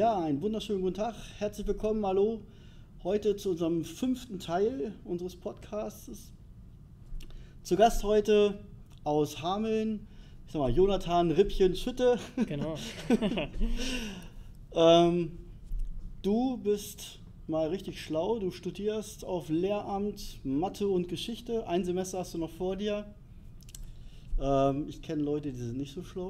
Ja, einen wunderschönen guten Tag. Herzlich willkommen, hallo. Heute zu unserem 5. Teil unseres Podcasts. Zu Gast heute aus Hameln, ich sag mal, Jonathan Rippchen Schütte. Genau. Du bist mal richtig schlau. Du studierst auf Lehramt Mathe und Geschichte. Ein Semester hast du noch vor dir. Ich kenne Leute, die sind nicht so schlau.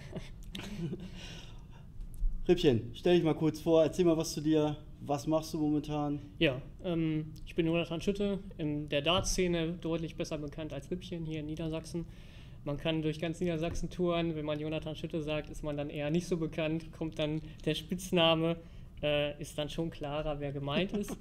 Rippchen, stell dich mal kurz vor, erzähl mal was zu dir. Was machst du momentan? Ja, ich bin Jonathan Schütte, in der Dart-Szene deutlich besser bekannt als Rippchen hier in Niedersachsen. Man kann durch ganz Niedersachsen touren. Wenn man Jonathan Schütte sagt, ist man dann eher nicht so bekannt, kommt dann der Spitzname, ist dann schon klarer, wer gemeint ist.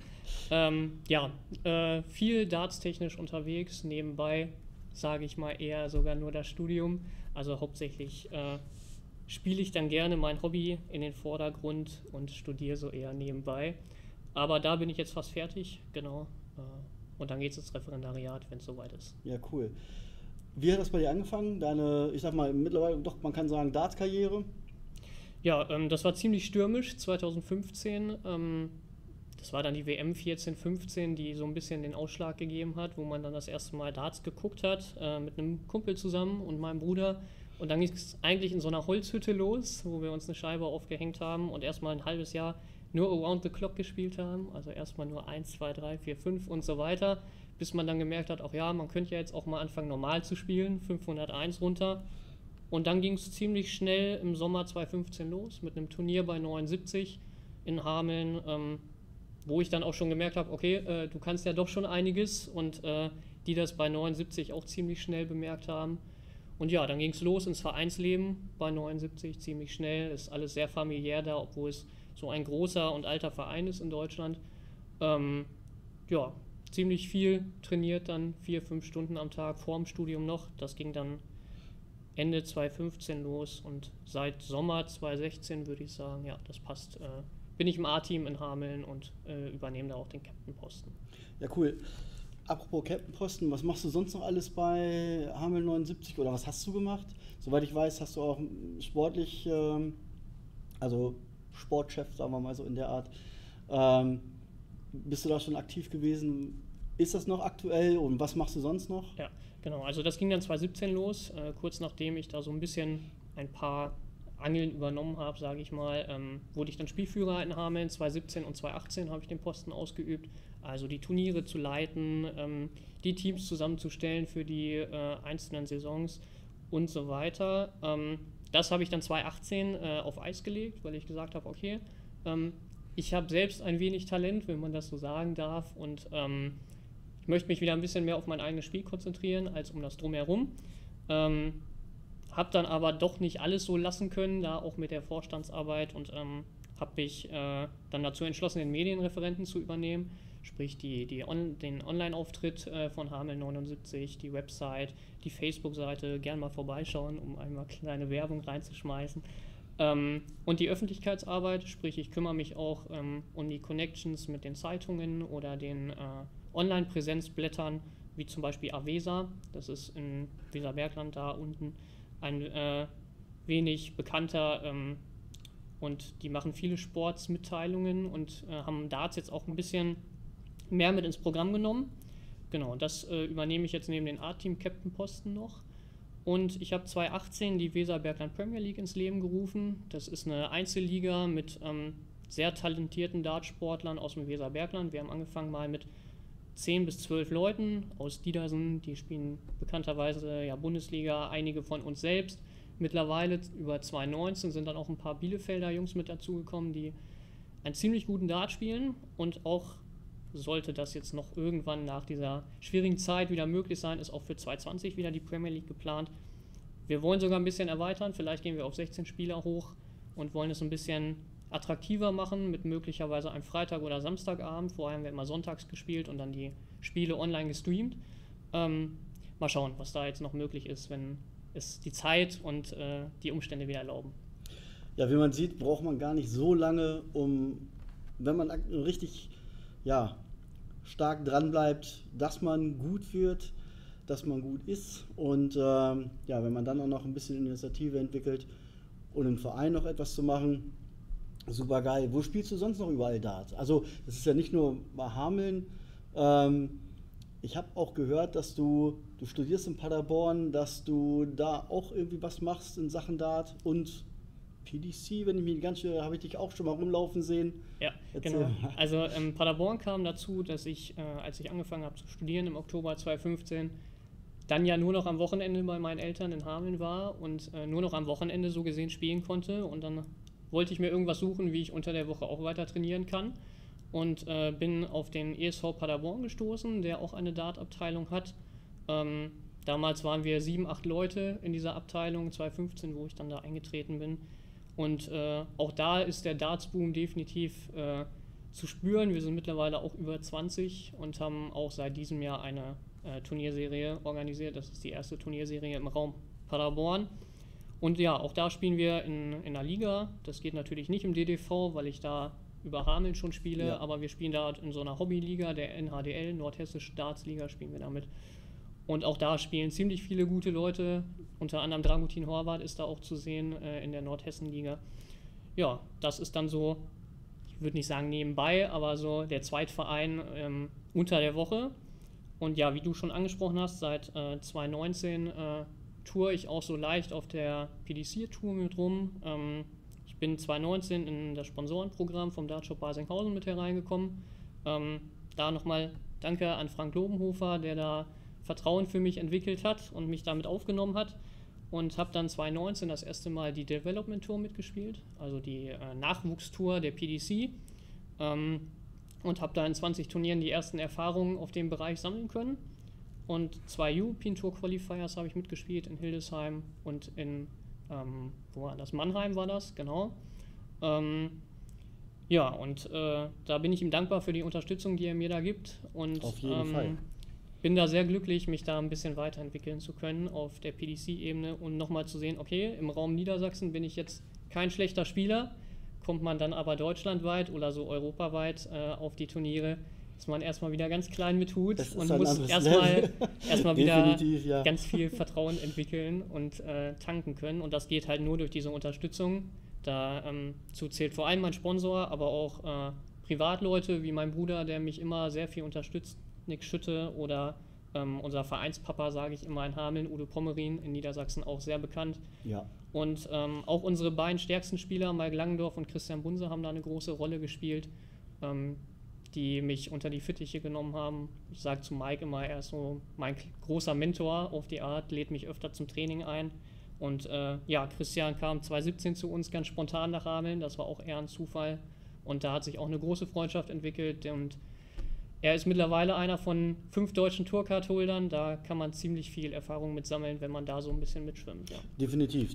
Viel dartstechnisch unterwegs, nebenbei sage ich mal eher sogar nur das Studium. Also hauptsächlich spiele ich dann gerne mein Hobby in den Vordergrund und studiere so eher nebenbei. Aber da bin ich jetzt fast fertig, genau. Und dann geht es ins Referendariat, wenn es soweit ist. Ja, cool. Wie hat das bei dir angefangen? Deine, ich sag mal, mittlerweile doch, man kann sagen, Darts-Karriere? Ja, das war ziemlich stürmisch, 2015. Das war dann die WM 14-15, die so ein bisschen den Ausschlag gegeben hat, wo man dann das erste Mal Darts geguckt hat, mit einem Kumpel zusammen und meinem Bruder. Und dann ging es eigentlich in so einer Holzhütte los, wo wir uns eine Scheibe aufgehängt haben und erstmal ein halbes Jahr nur Around the Clock gespielt haben. Also erstmal nur 1, 2, 3, 4, 5 und so weiter, bis man dann gemerkt hat, auch ja, man könnte ja jetzt auch mal anfangen normal zu spielen, 501 runter. Und dann ging es ziemlich schnell im Sommer 2015 los mit einem Turnier bei 79 in Hameln, wo ich dann auch schon gemerkt habe, okay, du kannst ja doch schon einiges und die das bei 79 auch ziemlich schnell bemerkt haben. Und ja, dann ging es los ins Vereinsleben bei 79, ziemlich schnell, ist alles sehr familiär da, obwohl es so ein großer und alter Verein ist in Deutschland. Ziemlich viel trainiert dann, 4, 5 Stunden am Tag, vorm Studium noch, das ging dann Ende 2015 los und seit Sommer 2016 würde ich sagen, ja, das passt, bin ich im A-Team in Hameln und übernehme da auch den Captain-Posten. Ja, cool. Apropos Captain-Posten, was machst du sonst noch alles bei Hameln 79 oder was hast du gemacht? Soweit ich weiß, hast du auch sportlich, also Sportchef, sagen wir mal so in der Art. Bist du da schon aktiv gewesen? Ist das noch aktuell und was machst du sonst noch? Ja, genau. Also das ging dann 2017 los, kurz nachdem ich da so ein bisschen ein paar Angeln übernommen habe, sage ich mal, wurde ich dann Spielführer in Hameln. 2017 und 2018 habe ich den Posten ausgeübt, also die Turniere zu leiten, die Teams zusammenzustellen für die einzelnen Saisons und so weiter. Das habe ich dann 2018 auf Eis gelegt, weil ich gesagt habe, okay, ich habe selbst ein wenig Talent, wenn man das so sagen darf, und ich möchte mich wieder ein bisschen mehr auf mein eigenes Spiel konzentrieren, als um das Drumherum. Habe dann aber doch nicht alles so lassen können, da auch mit der Vorstandsarbeit, und habe mich dann dazu entschlossen, den Medienreferenten zu übernehmen, sprich den Online-Auftritt von Hameln 79, die Website, die Facebook-Seite, gern mal vorbeischauen, um einmal kleine Werbung reinzuschmeißen. Und die Öffentlichkeitsarbeit, sprich ich kümmere mich auch um die Connections mit den Zeitungen oder den Online-Präsenzblättern, wie zum Beispiel Avesa, das ist in Weserbergland da unten ein wenig bekannter, und die machen viele Sportsmitteilungen und haben Darts jetzt auch ein bisschen mehr mit ins Programm genommen. Genau, das übernehme ich jetzt neben den A-Team-Captain-Posten noch. Und ich habe 2018 die Weserbergland Premier League ins Leben gerufen. Das ist eine Einzelliga mit sehr talentierten Dartsportlern aus dem Weserbergland. Wir haben angefangen mal mit 10 bis 12 Leuten aus Dietersen, die spielen bekannterweise ja Bundesliga, einige von uns selbst. Mittlerweile über 2019 sind dann auch ein paar Bielefelder Jungs mit dazugekommen, die einen ziemlich guten Dart spielen, und auch sollte das jetzt noch irgendwann nach dieser schwierigen Zeit wieder möglich sein, ist auch für 2020 wieder die Premier League geplant. Wir wollen sogar ein bisschen erweitern, vielleicht gehen wir auf 16 Spieler hoch und wollen es ein bisschen attraktiver machen mit möglicherweise einem Freitag- oder Samstagabend. Vorher haben wir immer sonntags gespielt und dann die Spiele online gestreamt. Mal schauen, was da jetzt noch möglich ist, wenn es die Zeit und die Umstände wieder erlauben. Ja, wie man sieht, braucht man gar nicht so lange, wenn man richtig stark dran bleibt, dass man gut wird, dass man gut ist, und wenn man dann auch noch ein bisschen Initiative entwickelt und im Verein noch etwas zu machen, Super geil. Wo spielst du sonst noch überall Dart? Also, das ist ja nicht nur bei Hameln. Ich habe auch gehört, dass du studierst in Paderborn, dass du da auch irgendwie was machst in Sachen Dart und PDC, wenn ich mich ganz schön, habe ich dich auch schon mal rumlaufen sehen. Ja, genau. Also Paderborn kam dazu, dass ich, als ich angefangen habe zu studieren im Oktober 2015, dann ja nur noch am Wochenende bei meinen Eltern in Hameln war und nur noch am Wochenende so gesehen spielen konnte. Und dann wollte ich mir irgendwas suchen, wie ich unter der Woche auch weiter trainieren kann. Und bin auf den ESV Paderborn gestoßen, der auch eine Dart-Abteilung hat. Damals waren wir 7, 8 Leute in dieser Abteilung, 2015, wo ich dann da eingetreten bin. Und auch da ist der Darts-Boom definitiv zu spüren. Wir sind mittlerweile auch über 20 und haben auch seit diesem Jahr eine Turnierserie organisiert. Das ist die erste Turnierserie im Raum Paderborn. Und ja, auch da spielen wir in einer Liga. Das geht natürlich nicht im DDV, weil ich da über Hameln schon spiele, ja. Aber wir spielen da in so einer Hobbyliga, der NHDL, Nordhessische Dartsliga, spielen wir damit. Und auch da spielen ziemlich viele gute Leute, unter anderem Dragutin Horvath ist da auch zu sehen in der Nordhessen-Liga. Ja, das ist dann so, ich würde nicht sagen nebenbei, aber so der Zweitverein unter der Woche. Und ja, wie du schon angesprochen hast, seit 2019 toure ich auch so leicht auf der PDC-Tour mit rum. Ich bin 2019 in das Sponsorenprogramm vom Dartshop Basinghausen mit hereingekommen. Da nochmal danke an Frank Lobenhofer, der da Vertrauen für mich entwickelt hat und mich damit aufgenommen hat. Und habe dann 2019 das erste Mal die Development Tour mitgespielt, also die Nachwuchstour der PDC. Und habe da in 20 Turnieren die ersten Erfahrungen auf dem Bereich sammeln können. Und 2 European Tour Qualifiers habe ich mitgespielt in Hildesheim und in wo war das? Mannheim war das, genau. Ja, und da bin ich ihm dankbar für die Unterstützung, die er mir da gibt. Und auf jeden Fall. Bin da sehr glücklich, mich da ein bisschen weiterentwickeln zu können auf der PDC-Ebene und nochmal zu sehen, okay, im Raum Niedersachsen bin ich jetzt kein schlechter Spieler, kommt man dann aber deutschlandweit oder so europaweit auf die Turniere, ist man erstmal wieder ganz klein mit Hut und muss erstmal wieder ja. Ganz viel Vertrauen entwickeln und tanken können. Und das geht halt nur durch diese Unterstützung. Dazu zählt vor allem mein Sponsor, aber auch Privatleute wie mein Bruder, der mich immer sehr viel unterstützt, Nick Schütte oder unser Vereinspapa, sage ich immer in Hameln, Udo Pommerin in Niedersachsen auch sehr bekannt. Ja. Und auch unsere beiden stärksten Spieler, Mike Langendorf und Christian Bunse, haben da eine große Rolle gespielt, die mich unter die Fittiche genommen haben. Ich sage zu Mike immer, er ist so mein großer Mentor auf die Art, lädt mich öfter zum Training ein. Und ja, Christian kam 2017 zu uns ganz spontan nach Hameln, das war auch eher ein Zufall. Und da hat sich auch eine große Freundschaft entwickelt und er ist mittlerweile einer von 5 deutschen Tourcard-Holdern, da kann man ziemlich viel Erfahrung mit sammeln, wenn man da so ein bisschen mitschwimmt. Ja. Definitiv.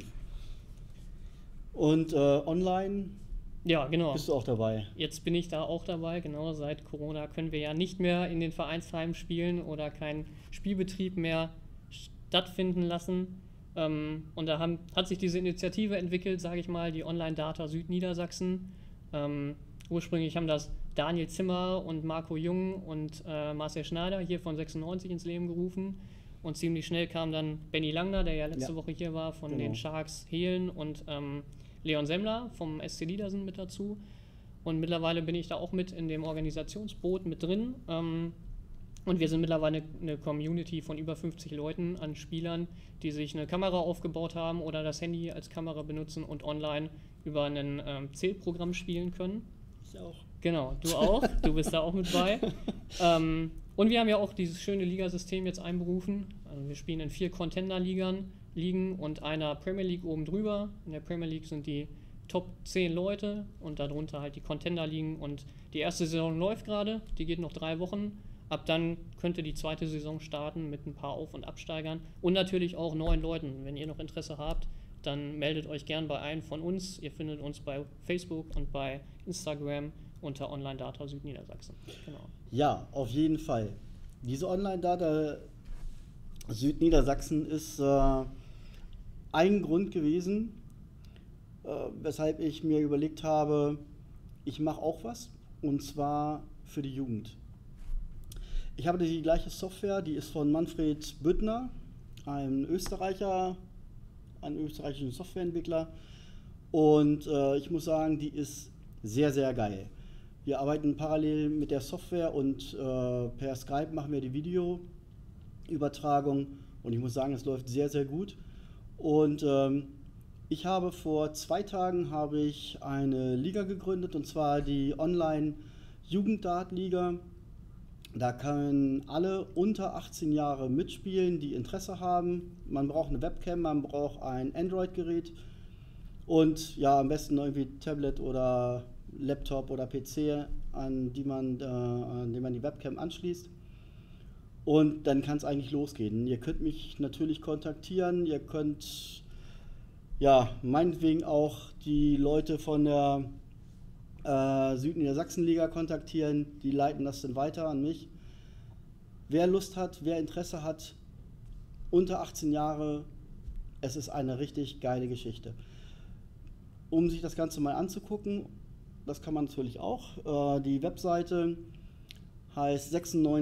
Und online ja, genau. Bist du auch dabei? Jetzt bin ich da auch dabei, genau. Seit Corona können wir ja nicht mehr in den Vereinsheimen spielen oder keinen Spielbetrieb mehr stattfinden lassen. Und da hat sich diese Initiative entwickelt, sage ich mal, die Online-Data Südniedersachsen. Ursprünglich haben das Daniel Zimmer und Marco Jung und Marcel Schneider hier von 96 ins Leben gerufen. Und ziemlich schnell kam dann Benny Langner, der ja letzte Woche hier war, von den Sharks Hehlen und Leon Semmler vom SC Liedersen mit dazu. Und mittlerweile bin ich da auch mit in dem Organisationsboot mit drin. Und wir sind mittlerweile eine Community von über 50 Leuten an Spielern, die sich eine Kamera aufgebaut haben oder das Handy als Kamera benutzen und online über ein Zählprogramm spielen können. Ich auch. Genau, du auch. Du bist da auch mit bei. Und wir haben ja auch dieses schöne Ligasystem jetzt einberufen. Also wir spielen in 4 Contender-Ligen und einer Premier League oben drüber. In der Premier League sind die Top 10 Leute und darunter halt die Contender-Ligen. Und die erste Saison läuft gerade, die geht noch 3 Wochen. Ab dann könnte die zweite Saison starten mit ein paar Auf- und Absteigern und natürlich auch neuen Leuten. Wenn ihr noch Interesse habt, dann meldet euch gern bei einem von uns. Ihr findet uns bei Facebook und bei Instagram unter Online-Data Südniedersachsen. Genau. Ja, auf jeden Fall. Diese Online-Data Südniedersachsen ist ein Grund gewesen, weshalb ich mir überlegt habe, ich mache auch was, und zwar für die Jugend. Ich habe die gleiche Software, die ist von Manfred Büttner, ein österreichischen Softwareentwickler. Und ich muss sagen, die ist sehr, sehr geil. Wir arbeiten parallel mit der Software und per Skype machen wir die Videoübertragung. Und ich muss sagen, es läuft sehr, sehr gut. Und ich habe vor 2 Tagen eine Liga gegründet, und zwar die Online-Jugenddart-Liga. Da können alle unter 18 Jahre mitspielen, die Interesse haben. Man braucht eine Webcam, man braucht ein Android-Gerät und ja, am besten irgendwie Tablet oder Laptop oder PC, an dem man die Webcam anschließt. Und dann kann es eigentlich losgehen. Ihr könnt mich natürlich kontaktieren, ihr könnt ja meinetwegen auch die Leute von der Südniedersachsen-Liga kontaktieren, die leiten das dann weiter an mich. Wer Lust hat, wer Interesse hat, unter 18 Jahre, es ist eine richtig geile Geschichte. Um sich das Ganze mal anzugucken, das kann man natürlich auch. Die Webseite heißt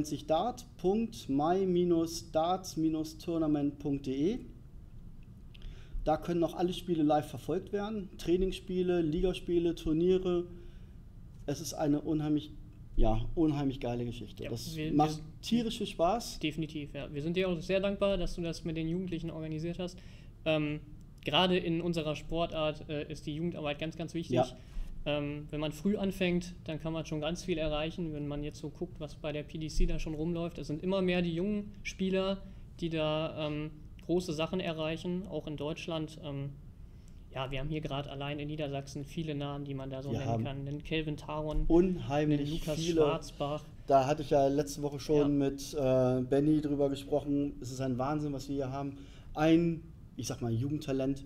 96dart.my-darts-tournament.de. Da können noch alle Spiele live verfolgt werden. Trainingsspiele, Ligaspiele, Turniere. Es ist eine unheimlich geile Geschichte. Ja, das macht tierisch viel Spaß. Definitiv, ja. Wir sind dir auch sehr dankbar, dass du das mit den Jugendlichen organisiert hast. Gerade in unserer Sportart ist die Jugendarbeit ganz, ganz wichtig. Ja. Wenn man früh anfängt, dann kann man schon ganz viel erreichen. Wenn man jetzt so guckt, was bei der PDC da schon rumläuft, es sind immer mehr die jungen Spieler, die da große Sachen erreichen, auch in Deutschland. Ja, wir haben hier gerade allein in Niedersachsen viele Namen, die man da so nennen kann. Den Kelvin Taron, unheimlich den Lukas viele. Schwarzbach. Da hatte ich ja letzte Woche schon mit Benny drüber gesprochen. Es ist ein Wahnsinn, was wir hier haben. Ich sag mal, Jugendtalent.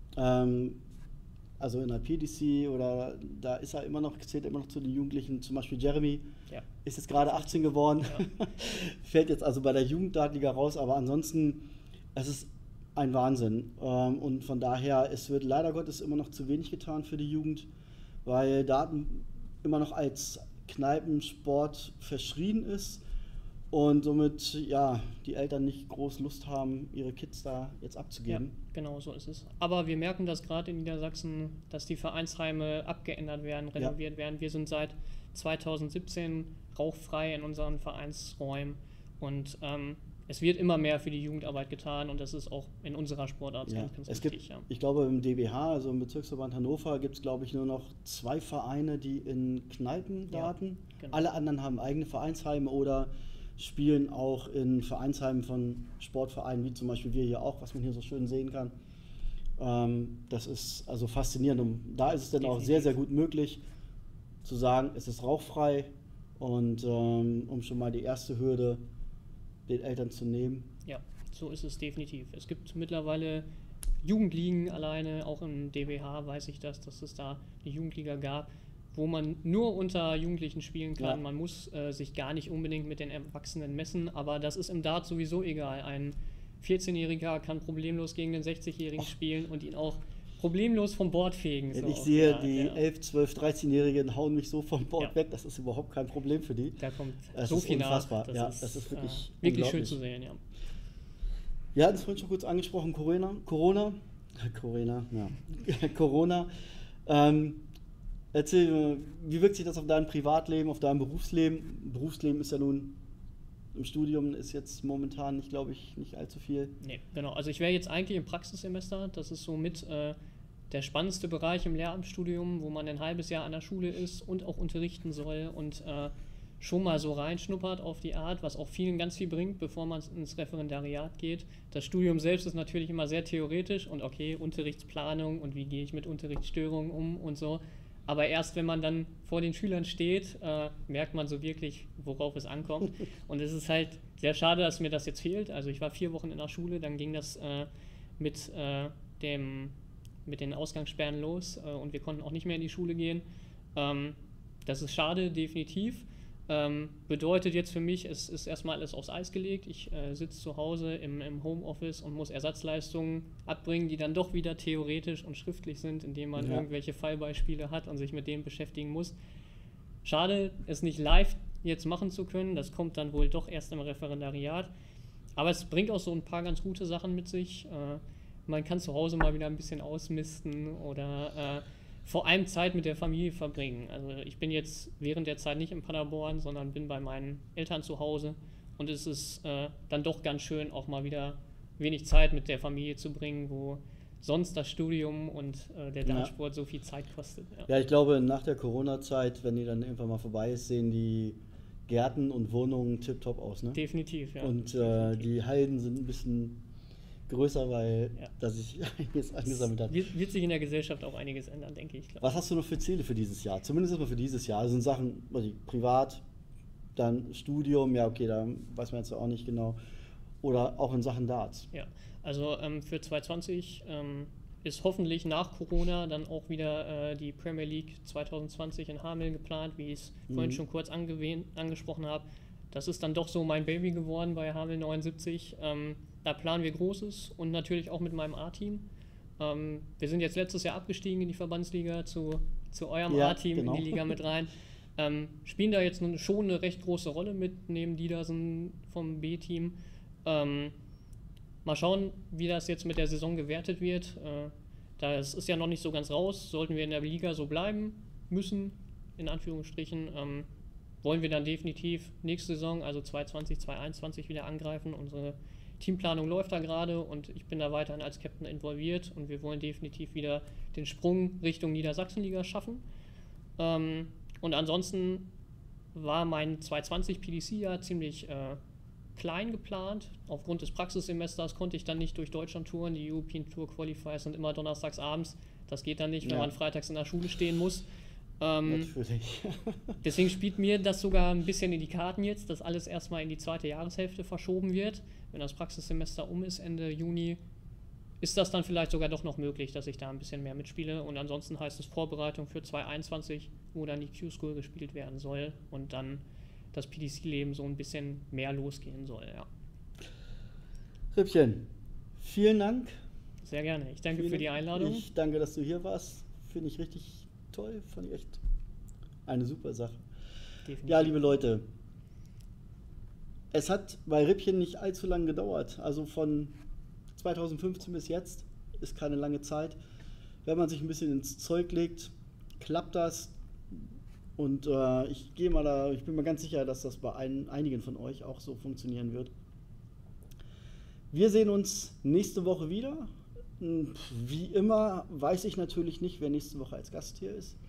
Also in der PDC oder da ist er immer noch, zählt immer noch zu den Jugendlichen, zum Beispiel Jeremy, ist jetzt gerade 18 geworden, fällt jetzt also bei der Jugenddartliga raus, aber ansonsten, es ist ein Wahnsinn. Und von daher, es wird leider Gottes immer noch zu wenig getan für die Jugend, weil Darten immer noch als Kneipensport verschrien ist und somit die Eltern nicht groß Lust haben, ihre Kids da jetzt abzugeben. Ja, genau so ist es. Aber wir merken das gerade in Niedersachsen, dass die Vereinsheime abgeändert werden, renoviert werden. Wir sind seit 2017 rauchfrei in unseren Vereinsräumen und es wird immer mehr für die Jugendarbeit getan und das ist auch in unserer Sportart ganz wichtig. Ich glaube im DBH, also im Bezirksverband Hannover, gibt es glaube ich nur noch 2 Vereine, die in Kneipen darten. Genau. Alle anderen haben eigene Vereinsheime oder spielen auch in Vereinsheimen von Sportvereinen, wie zum Beispiel wir hier auch, was man hier so schön sehen kann. Das ist also faszinierend und da ist es dann auch sehr, sehr gut möglich zu sagen, es ist rauchfrei und um schon mal die erste Hürde den Eltern zu nehmen. Ja, so ist es definitiv. Es gibt mittlerweile Jugendligen alleine, auch im DBH weiß ich dass es da eine Jugendliga gab, wo man nur unter Jugendlichen spielen kann. Ja. Man muss sich gar nicht unbedingt mit den Erwachsenen messen, aber das ist im Dart sowieso egal. Ein 14-Jähriger kann problemlos gegen den 60-Jährigen spielen und ihn auch problemlos vom Board fegen. Wenn ich sehe, die 11-, 12-, 13-Jährigen hauen mich so vom Board weg, das ist überhaupt kein Problem für die. Da kommt das so ist viel unfassbar. nach. Das ist wirklich schön zu sehen, ja. Wir hatten es vorhin schon kurz angesprochen, Corona. Erzähl mir, wie wirkt sich das auf dein Privatleben, auf dein Berufsleben? Berufsleben ist ja nun im Studium, ist jetzt momentan, glaube ich, nicht allzu viel. Nee, genau. Also ich wäre jetzt eigentlich im Praxissemester. Das ist somit der spannendste Bereich im Lehramtsstudium, wo man ein halbes Jahr an der Schule ist und auch unterrichten soll und schon mal so reinschnuppert auf die Art, was auch vielen ganz viel bringt, bevor man ins Referendariat geht. Das Studium selbst ist natürlich immer sehr theoretisch und okay, Unterrichtsplanung und wie gehe ich mit Unterrichtsstörungen um und so. Aber erst wenn man dann vor den Schülern steht, merkt man so wirklich, worauf es ankommt. Und es ist halt sehr schade, dass mir das jetzt fehlt. Also ich war 4 Wochen in der Schule, dann ging das mit den Ausgangssperren los und wir konnten auch nicht mehr in die Schule gehen. Das ist schade, definitiv. Bedeutet jetzt für mich, es ist erstmal alles aufs Eis gelegt. Ich sitze zu Hause im Homeoffice und muss Ersatzleistungen abbringen, die dann doch wieder theoretisch und schriftlich sind, indem man irgendwelche Fallbeispiele hat und sich mit denen beschäftigen muss. Schade, es nicht live jetzt machen zu können. Das kommt dann wohl doch erst im Referendariat. Aber es bringt auch so ein paar ganz gute Sachen mit sich. man kann zu Hause mal wieder ein bisschen ausmisten oder vor allem Zeit mit der Familie verbringen. Also ich bin jetzt während der Zeit nicht in Paderborn, sondern bin bei meinen Eltern zu Hause und es ist dann doch ganz schön, auch mal wieder wenig Zeit mit der Familie zu bringen, wo sonst das Studium und der Dartsport so viel Zeit kostet. Ja, ich glaube, nach der Corona-Zeit, wenn die dann irgendwann mal vorbei ist, sehen die Gärten und Wohnungen tipptopp aus, ne? Definitiv, ja. Und definitiv. die Halden sind ein bisschen größer, weil da sich einiges angesammelt hat. Wird sich in der Gesellschaft auch einiges ändern, denke ich. Was hast du noch für Ziele für dieses Jahr? Zumindest erstmal für dieses Jahr. Also sind Sachen, privat, dann Studium, ja okay, da weiß man jetzt auch nicht genau. Oder auch in Sachen Darts. Ja, also für 2020 ist hoffentlich nach Corona dann auch wieder die Premier League 2020 in Hameln geplant, wie ich es vorhin schon kurz angesprochen habe. Das ist dann doch so mein Baby geworden bei Hameln 79. Da planen wir Großes und natürlich auch mit meinem A-Team. Wir sind jetzt letztes Jahr abgestiegen in die Verbandsliga zu eurem A-Team in die Liga mit rein. Spielen da jetzt schon eine recht große Rolle mit, neben Diedersen vom B-Team. Mal schauen, wie das jetzt mit der Saison gewertet wird. Das ist ja noch nicht so ganz raus. Sollten wir in der Liga so bleiben müssen, in Anführungsstrichen, wollen wir dann definitiv nächste Saison, also 2020, 2021 wieder angreifen. Unsere Teamplanung läuft da gerade und ich bin da weiterhin als Captain involviert und wir wollen definitiv wieder den Sprung Richtung Niedersachsenliga schaffen. Und ansonsten war mein 2020 PDC-Jahr ziemlich klein geplant. Aufgrund des Praxissemesters konnte ich dann nicht durch Deutschland touren. Die European Tour Qualifiers sind immer donnerstags abends. Das geht dann nicht, wenn man freitags in der Schule stehen muss. Natürlich. Deswegen spielt mir das sogar ein bisschen in die Karten jetzt, dass alles erstmal in die zweite Jahreshälfte verschoben wird. Wenn das Praxissemester um ist, Ende Juni, ist das dann vielleicht sogar doch noch möglich, dass ich da ein bisschen mehr mitspiele. Und ansonsten heißt es Vorbereitung für 2021, wo dann die Q-School gespielt werden soll und dann das PDC-Leben so ein bisschen mehr losgehen soll, ja. Rippchen, vielen Dank. Sehr gerne. Ich danke für die Einladung. Ich danke, dass du hier warst. Finde ich richtig toll. Fand ich echt eine super Sache. Definitiv. Ja, liebe Leute, es hat bei Rippchen nicht allzu lange gedauert. Also von 2015 bis jetzt ist keine lange Zeit. Wenn man sich ein bisschen ins Zeug legt, klappt das. Und ich bin mir ganz sicher, dass das bei einigen von euch auch so funktionieren wird. Wir sehen uns nächste Woche wieder. Wie immer weiß ich natürlich nicht, wer nächste Woche als Gast hier ist.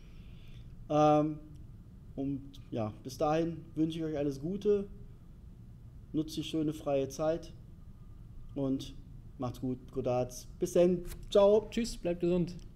Und ja, bis dahin wünsche ich euch alles Gute. Nutzt die schöne freie Zeit und macht's gut. Good Darts. Bis dann. Ciao. Tschüss, bleibt gesund.